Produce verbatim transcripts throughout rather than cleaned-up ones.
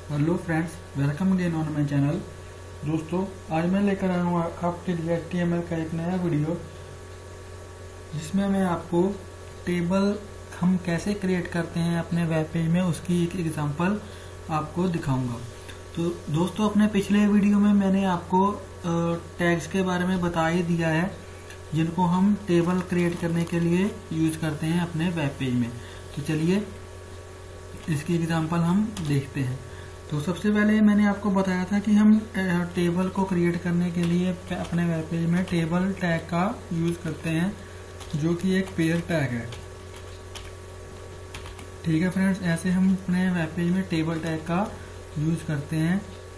Hello friends, welcome again on my channel. दोस्तों, आज मैं लेकर आया हूँ आपके लिए एच टी एम एल का एक नया वीडियो, जिसमें मैं आपको टेबल हम कैसे क्रिएट करते हैं अपने वेब पेज में, उसकी एक एग्जांपल आपको दिखाऊंगा। तो दोस्तों, अपने पिछले वीडियो में मैंने आपको टैग्स के बारे में बता ही दिया है, जिनको हम टेबल क्रिएट करने के लिए यूज करते हैं अपने वेब पेज में। तो चलिए इसकी एग्जांपल हम देखते हैं। तो सबसे पहले मैंने आपको बताया था कि हम टेबल को क्रिएट करने के लिए अपने वेब पेज में टेबल टैग का यूज करते हैं, जो कि एक पेयर टैग है। ठीक है फ्रेंड्स, ऐसे हम अपने वेब पेज में टेबल टैग का यूज करते हैं।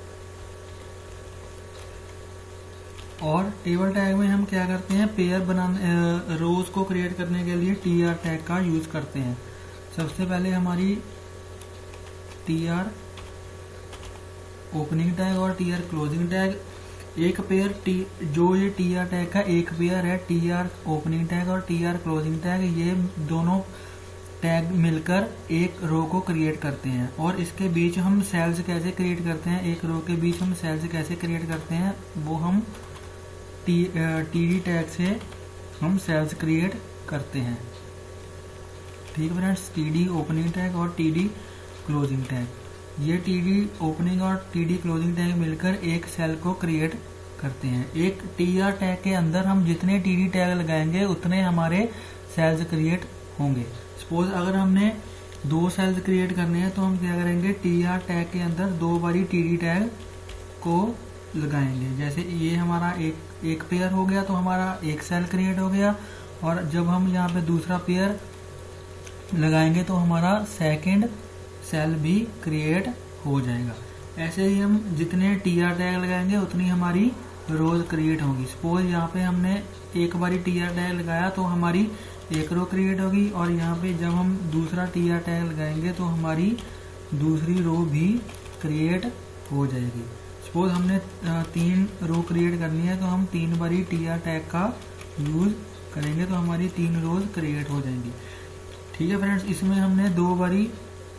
और टेबल टैग में हम क्या करते हैं, पेयर बनाने रोज को क्रिएट करने के लिए टी आर टैग का यूज करते हैं। सबसे पहले हमारी टी आर ओपनिंग टैग और टी आर क्लोजिंग टैग, एक पेयर टी जो ये टी आर टैग का एक पेयर है, टी आर ओपनिंग टैग और टी आर क्लोजिंग टैग, ये दोनों टैग मिलकर एक रो को क्रिएट करते हैं। और इसके बीच हम सेल्स कैसे क्रिएट करते हैं, एक रो के बीच हम सेल्स कैसे क्रिएट करते हैं, वो हम टी टी टैग से हम सेल्स क्रिएट करते हैं। ठीक है friends, T D opening tag और टी डी क्लोजिंग टैग, ये टी डी ओपनिंग और टी डी क्लोजिंग टैग मिलकर एक सेल को क्रिएट करते हैं। एक टी आर टैग के अंदर हम जितने टी डी टैग लगाएंगे उतने हमारे सेल्स क्रिएट होंगे। सपोज अगर हमने दो सेल्स क्रिएट करने हैं तो हम क्या करेंगे, टी आर टैग के अंदर दो बारी टी डी टैग को लगाएंगे। जैसे ये हमारा एक एक पेयर हो गया तो हमारा एक सेल क्रिएट हो गया, और जब हम यहाँ पे दूसरा पेयर लगाएंगे तो हमारा सेकेंड सेल भी क्रिएट हो जाएगा। ऐसे ही हम जितने टी आर टैग लगाएंगे उतनी हमारी रोज क्रिएट होगी। सपोज यहाँ पे हमने एक बारी टी आर टैग लगाया तो हमारी एक रो क्रिएट होगी, और यहाँ पे जब हम दूसरा टी आर टैग लगाएंगे तो हमारी दूसरी रो भी क्रिएट हो जाएगी। सपोज हमने तीन रो क्रिएट करनी है तो हम तीन बारी टी आर टैग का यूज करेंगे तो हमारी तीन रोज क्रिएट हो जाएंगी। ठीक है फ्रेंड्स, इसमें हमने दो बारी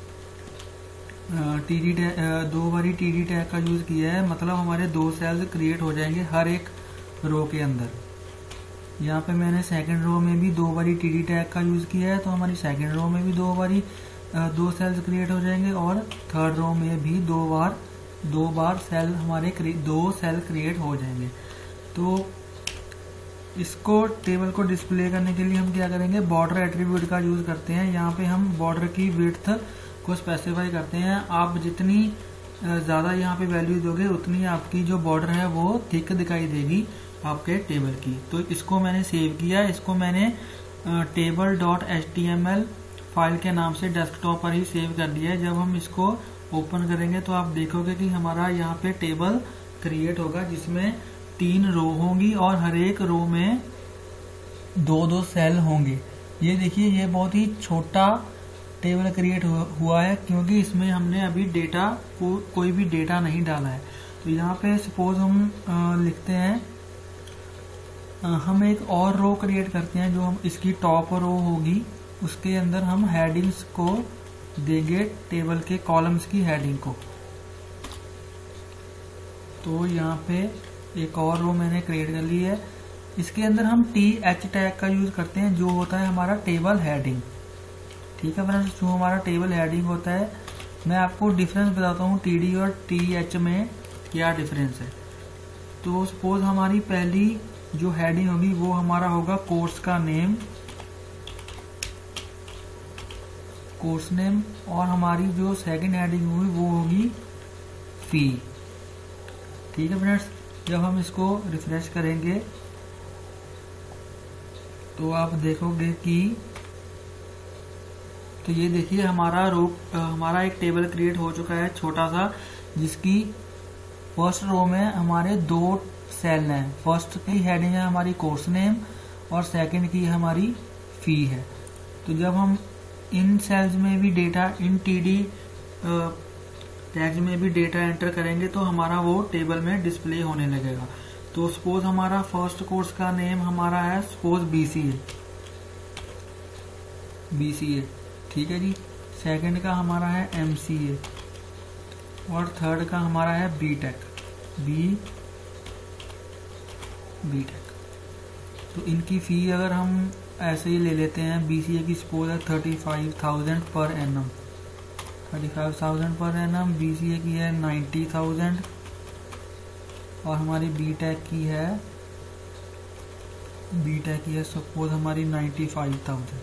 टी डी टैग दो बारी टी डी टैग का यूज किया है, मतलब हमारे दो सेल्स क्रिएट हो जाएंगे हर एक रो के अंदर। यहाँ पे मैंने सेकंड रो में भी दो बारी टी डी टैग का यूज किया है, तो हमारी सेकंड रो में भी दो बारी दो सेल्स क्रिएट हो जाएंगे, और थर्ड रो में भी दो बार दो बार सेल हमारे दो सेल क्रिएट हो जाएंगे। तो इसको टेबल को डिस्प्ले करने के लिए हम क्या करेंगे, बॉर्डर एट्रीब्यूट का यूज करते हैं। यहाँ पे हम बॉर्डर की विड्थ को स्पेसिफाई करते हैं। आप जितनी ज़्यादा यहाँ पे वैल्यू दोगे उतनी आपकी जो बॉर्डर है वो थिक दिखाई देगी आपके टेबल की। तो इसको मैंने सेव किया, इसको मैंने table dot H T M L file के नाम से डेस्कटॉप पर ही सेव कर दिया है। जब हम इसको ओपन करेंगे तो आप देखोगे कि हमारा यहाँ पे टेबल क्रिएट होगा, जिसमें तीन रो होंगी और हर एक रो में दो दो सेल होंगे। ये देखिए, ये बहुत ही छोटा टेबल क्रिएट हुआ है, क्योंकि इसमें हमने अभी डेटा को कोई भी डेटा नहीं डाला है। तो यहाँ पे सपोज हम आ, लिखते हैं, आ, हम एक और रो क्रिएट करते हैं जो हम इसकी टॉप रो होगी, उसके अंदर हम हेडिंग्स को देंगे, टेबल के कॉलम्स की हेडिंग को। तो यहाँ पे एक और रो मैंने क्रिएट कर ली है, इसके अंदर हम टी एच टैग का यूज करते हैं, जो होता है हमारा टेबल हेडिंग। ठीक है फ्रेंड्स, जो हमारा टेबल हेडिंग होता है, मैं आपको डिफरेंस बताता हूँ टी डी और टी एच में क्या डिफरेंस है। तो सपोज हमारी पहली जो हेडिंग होगी वो हमारा होगा कोर्स का नेम, कोर्स नेम, और हमारी जो सेकंड हेडिंग होगी वो होगी फी। ठीक है फ्रेंड्स, जब हम इसको रिफ्रेश करेंगे तो आप देखोगे कि तो ये देखिए हमारा रो हमारा एक टेबल क्रिएट हो चुका है छोटा सा, जिसकी फर्स्ट रो में हमारे दो सेल हैं। फर्स्ट की हेडिंग है हमारी कोर्स नेम और सेकंड की हमारी फी है। तो जब हम इन सेल्स में भी डेटा, इन टीडी टैग्स में भी डेटा एंटर करेंगे तो हमारा वो टेबल में डिस्प्ले होने लगेगा। तो सपोज हमारा फर्स्ट कोर्स का नेम हमारा है सपोज बीसीए बीसीए ठीक है जी। सेकंड का हमारा है एमसीए, और थर्ड का हमारा है B tech, B B tech. तो इनकी फ़ी अगर हम ऐसे ही ले लेते हैं, बीसीए की सपोज है thirty five thousand per annum, thirty five thousand per annum, BCA की है नाइन्टी थाउजेंड और हमारी बी टेक की है बी टेक की है सपोज हमारी नाइन्टी फाइव थाउजेंड।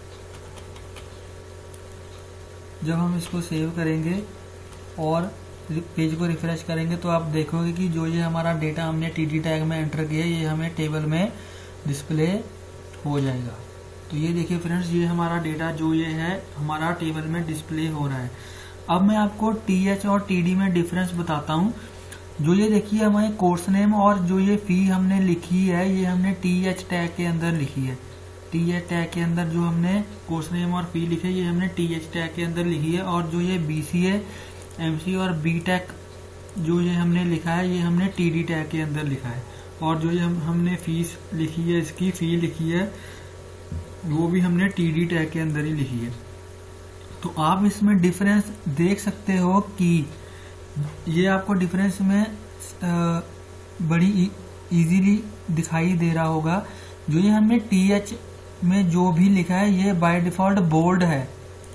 जब हम इसको सेव करेंगे और पेज को रिफ्रेश करेंगे तो आप देखोगे कि जो ये हमारा डेटा हमने टीडी टैग में एंटर किया ये हमें टेबल में डिस्प्ले हो जाएगा। तो ये देखिए फ्रेंड्स, ये हमारा डेटा जो ये है हमारा टेबल में डिस्प्ले हो रहा है। अब मैं आपको टीएच और टीडी में डिफरेंस बताता हूँ। जो ये देखिए हमारे कोर्स नेम और जो ये फी हमने लिखी है ये हमने टीएच टैग के अंदर लिखी है। टीएच टैग के अंदर जो हमने कोर्स नेम और फी लिखे ये हमने टीएच टैग के अंदर लिखी है। और जो ये बीसीए, एमसी और बीटेक जो ये हमने लिखा है ये हमने टीडी टैग के अंदर लिखा है। और जो ये हम, हमने फीस लिखी है, इसकी फी लिखी है वो भी हमने टीडी टैग के अंदर ही लिखी है। तो आप इसमें डिफरेंस देख सकते हो कि ये आपको डिफरेंस में आ, बड़ी इजीली दिखाई दे रहा होगा। जो ये हमने टीएच में जो भी लिखा है ये बाय डिफॉल्ट बोल्ड है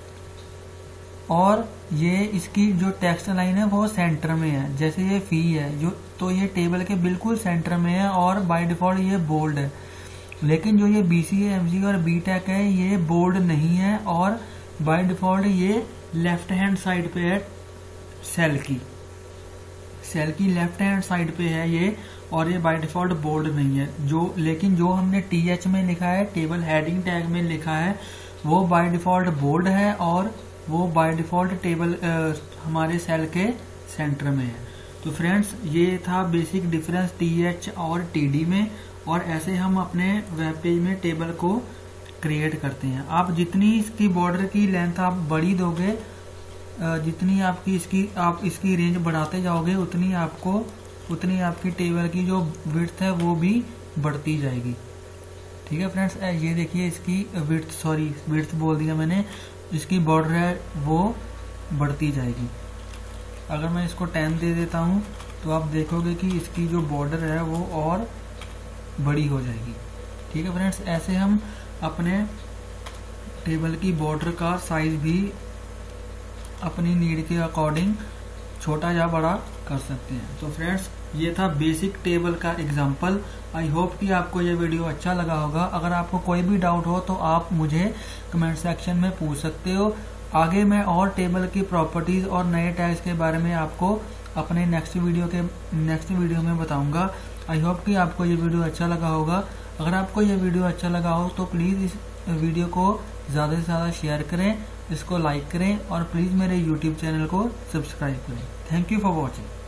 और ये इसकी जो टेक्स्ट लाइन है वो सेंटर में है। जैसे ये फी है जो तो ये टेबल के बिल्कुल सेंटर में है और बाय डिफॉल्ट ये बोल्ड है। लेकिन जो ये बीसीए, एमसी और बीटेक है ये बोल्ड नहीं है और बाय डिफॉल्ट ये लेफ्ट हैंड साइड पे है, सेल की सेल की लेफ्ट हैंड साइड पे है ये, और ये बाय डिफॉल्ट बोल्ड नहीं है। जो लेकिन जो हमने टीएच में लिखा है, टेबल हेडिंग टैग में लिखा है, वो बाय डिफॉल्ट बोल्ड है और वो बाय डिफॉल्ट टेबल आ, हमारे सेल के सेंटर में है। तो फ्रेंड्स ये था बेसिक डिफरेंस टीएच और टीडी में, और ऐसे हम अपने वेब पेज में टेबल को क्रिएट करते हैं। आप जितनी इसकी बॉर्डर की लेंथ आप बड़ी दोगे, जितनी आपकी इसकी आप इसकी रेंज बढ़ाते जाओगे उतनी आपको उतनी आपकी टेबल की जो विड्थ है वो भी बढ़ती जाएगी। ठीक है फ्रेंड्स, ये देखिए इसकी विड्थ, सॉरी विड्थ बोल दिया मैंने, इसकी बॉर्डर है वो बढ़ती जाएगी। अगर मैं इसको टेन दे देता हूँ तो आप देखोगे कि इसकी जो बॉर्डर है वो और बड़ी हो जाएगी। ठीक है फ्रेंड्स, ऐसे हम अपने टेबल की बॉर्डर का साइज भी अपनी नीड के अकॉर्डिंग छोटा या बड़ा कर सकते हैं। तो फ्रेंड्स ये था बेसिक टेबल का एग्जांपल। आई होप कि आपको ये वीडियो अच्छा लगा होगा। अगर आपको कोई भी डाउट हो तो आप मुझे कमेंट सेक्शन में पूछ सकते हो। आगे मैं और टेबल की प्रॉपर्टीज और नए टैग्स के बारे में आपको अपने नेक्स्ट वीडियो के नेक्स्ट वीडियो में बताऊंगा। आई होप कि आपको ये वीडियो अच्छा लगा होगा। अगर आपको ये वीडियो अच्छा लगा हो तो प्लीज़ इस वीडियो को ज़्यादा से ज़्यादा शेयर करें, इसको लाइक करें और प्लीज़ मेरे यूट्यूब चैनल को सब्सक्राइब करें। Thank you for watching.